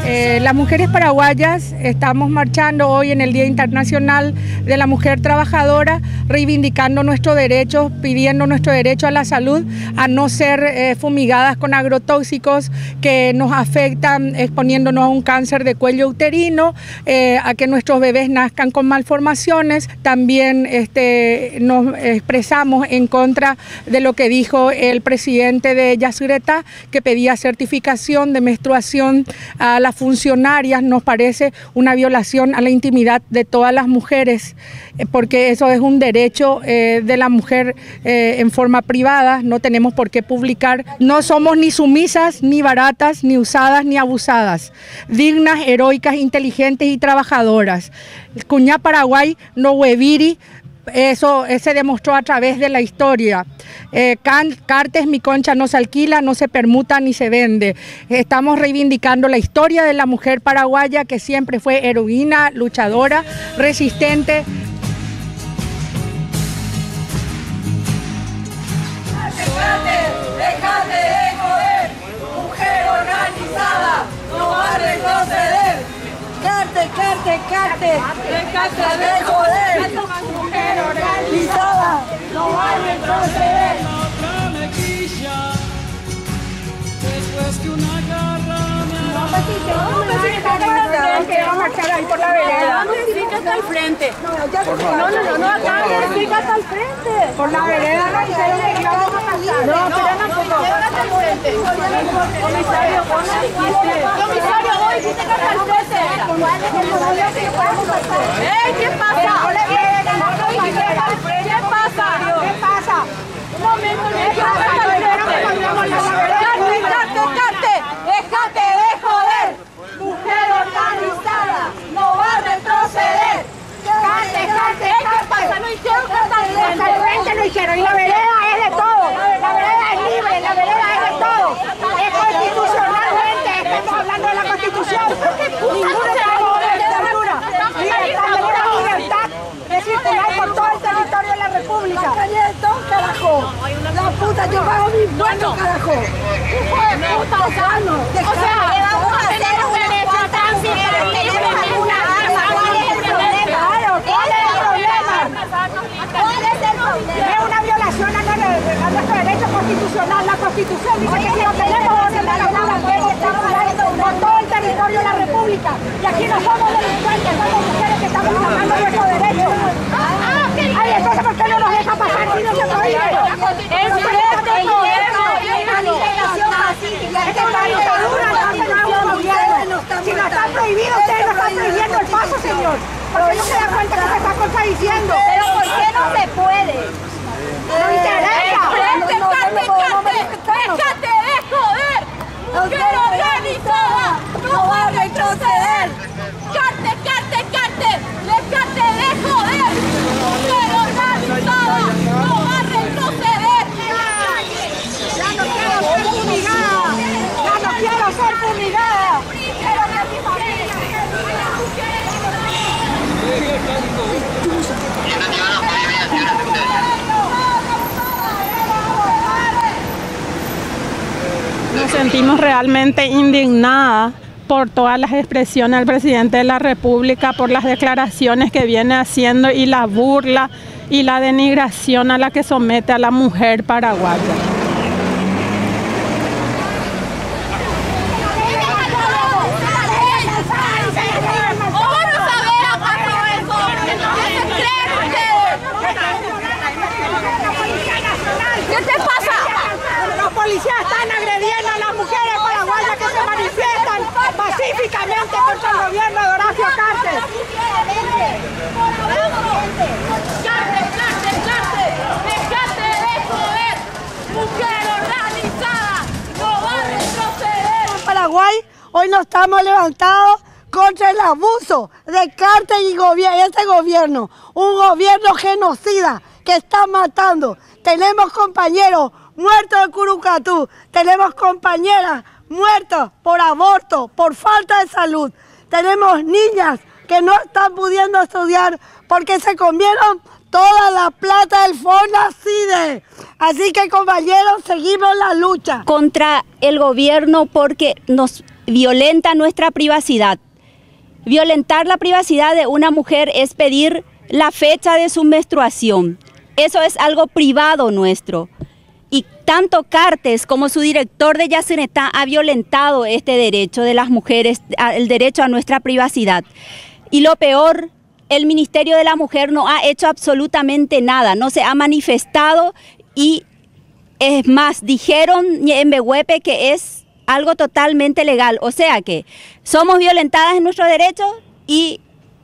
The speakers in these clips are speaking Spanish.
Las mujeres paraguayas estamos marchando hoy en el Día Internacional de la Mujer Trabajadora, reivindicando nuestros derechos, pidiendo nuestro derecho a la salud, a no ser fumigadas con agrotóxicos que nos afectan, exponiéndonos a un cáncer de cuello uterino, a que nuestros bebés nazcan con malformaciones. También nos expresamos en contra de lo que dijo el presidente de Yacyretá, que pedía certificación de menstruación a las funcionarias. Nos parece una violación a la intimidad de todas las mujeres, porque eso es un derecho de la mujer en forma privada. No tenemos por qué publicar. No somos ni sumisas, ni baratas, ni usadas, ni abusadas. Dignas, heroicas, inteligentes y trabajadoras. Cuñá Paraguay no hueviri. Eso se demostró a través de la historia. Cartes, mi concha no se alquila, no se permuta ni se vende. Estamos reivindicando la historia de la mujer paraguaya, que siempre fue heroína, luchadora, resistente. ¡Dejate de joder! ¡Mujer organizada! ¡No va a retroceder! ¡Carte! ¡Dejate de joder! ¡Mujer organizada! ¡No va a retroceder! Después que una garra Que va a marchar ahí por la vereda. Hasta el frente. No, acá hasta el frente. Por la vereda no dijeron que íbamos a pasar. No, hasta el frente. Comisario, vos dijiste que hasta el frente. ¿Qué pasa? ¿Qué pasa? Un momento, ¡Dejate de joder! ¡Mujer organizada! ¡No va a retroceder! ¡Carte! ¿Qué pasa? No hicieron hasta el frente, no hicieron. Y la vereda es de todo. La vereda es libre, la vereda es de todo. Es constitucionalmente, estamos hablando de la Constitución. Ninguna libertad de circular por todo el territorio de la República. Carajo. La puta, yo pago mis impuestos, carajo. Hijo de puta, o sea, le vamos a hacer un derecho tan simple. ¿Tenemos alguna arma? ¿Cuál es el problema? ¿Cuál es el problema? Es una violación a nuestro derecho constitucional. La Constitución dice que si lo tenemos, la podemos circular por todo el territorio de la República. Y aquí no somos delincuentes, somos mujeres que estamos reclamando nuestros derechos. Ay, entonces, ¿por qué no nos deja pasar si no se prohíbe? Si no está prohibido, ustedes no están prohibiendo el paso, señor. Porque no se da cuenta que se está contradiciendo. Pero ¿por qué no se puede? No interesa. ¡Déjate de joder! ¡Mujer organizada! ¡No va a retroceder! ¡Carte! ¡Déjate de joder! ¡Mujer organizada! ¡No va a retroceder! ¡Ya no quiero ser fumigada! ¡Ya no quiero ser fumigada! ¡Quiero que mi familia! Nos sentimos realmente indignadas por todas las expresiones del presidente de la República, por las declaraciones que viene haciendo y la burla y la denigración a la que somete a la mujer paraguaya. ¿Qué te pasa? Los policías están agrediendo a las mujeres paraguayas que se manifiestan pacíficamente contra el gobierno de Horacio Cartes. ¡Carte! ¡Dejate de joder! ¡Mujer organizada! ¡No va a retroceder! En Paraguay hoy nos estamos levantados contra el abuso de Cartes y este gobierno. Un gobierno genocida que está matando. Tenemos compañeros muertos en Curucatú, tenemos compañeras muertas por aborto, por falta de salud. Tenemos niñas que no están pudiendo estudiar porque se comieron toda la plata del FONACIDE. Así que, compañeros, seguimos la lucha. Contra el gobierno porque nos violenta nuestra privacidad. Violentar la privacidad de una mujer es pedir la fecha de su menstruación. Eso es algo privado nuestro. Y tanto Cartes como su director de Yacyretá ha violentado este derecho de las mujeres, el derecho a nuestra privacidad. Y lo peor, el Ministerio de la Mujer no ha hecho absolutamente nada, no se ha manifestado y es más, dijeron en Behuepe que es algo totalmente legal. O sea que somos violentadas en nuestros derechos y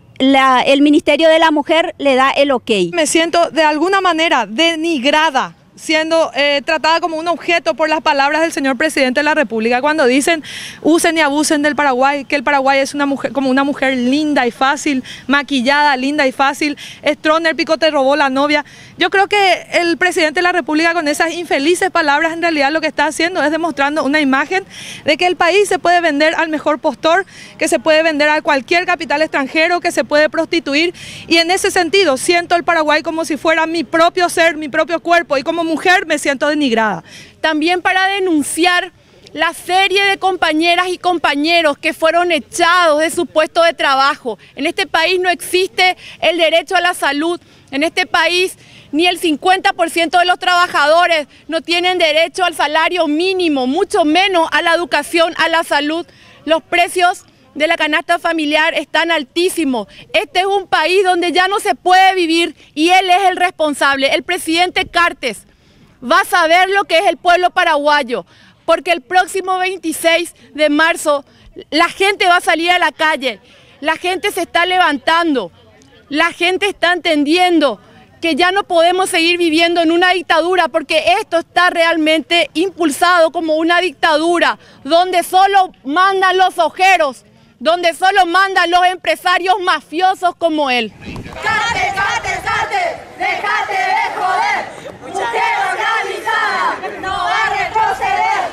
el Ministerio de la Mujer le da el ok. Me siento de alguna manera denigrada, siendo tratada como un objeto por las palabras del señor presidente de la República cuando dicen usen y abusen del Paraguay, que el Paraguay es una mujer, como una mujer linda y fácil, maquillada, linda y fácil. Stroner Picote robó la novia. Yo creo que el presidente de la República con esas infelices palabras en realidad lo que está haciendo es demostrando una imagen de que el país se puede vender al mejor postor, que se puede vender a cualquier capital extranjero, que se puede prostituir, y en ese sentido siento el Paraguay como si fuera mi propio ser, mi propio cuerpo, y como mujer me siento denigrada. También para denunciar la serie de compañeras y compañeros que fueron echados de su puesto de trabajo. En este país no existe el derecho a la salud. En este país ni el 50% de los trabajadores no tienen derecho al salario mínimo, mucho menos a la educación, a la salud. Los precios de la canasta familiar están altísimos. Este es un país donde ya no se puede vivir y él es el responsable. El presidente Cartes va a saber lo que es el pueblo paraguayo, porque el próximo 26 de marzo la gente va a salir a la calle, la gente se está levantando, la gente está entendiendo que ya no podemos seguir viviendo en una dictadura, porque esto está realmente impulsado como una dictadura, donde solo mandan los ojeros, donde solo mandan los empresarios mafiosos como él. ¡Carte, carte, carte! ¡Déjate de joder! ¡Mujer organizada! ¡No va a retroceder!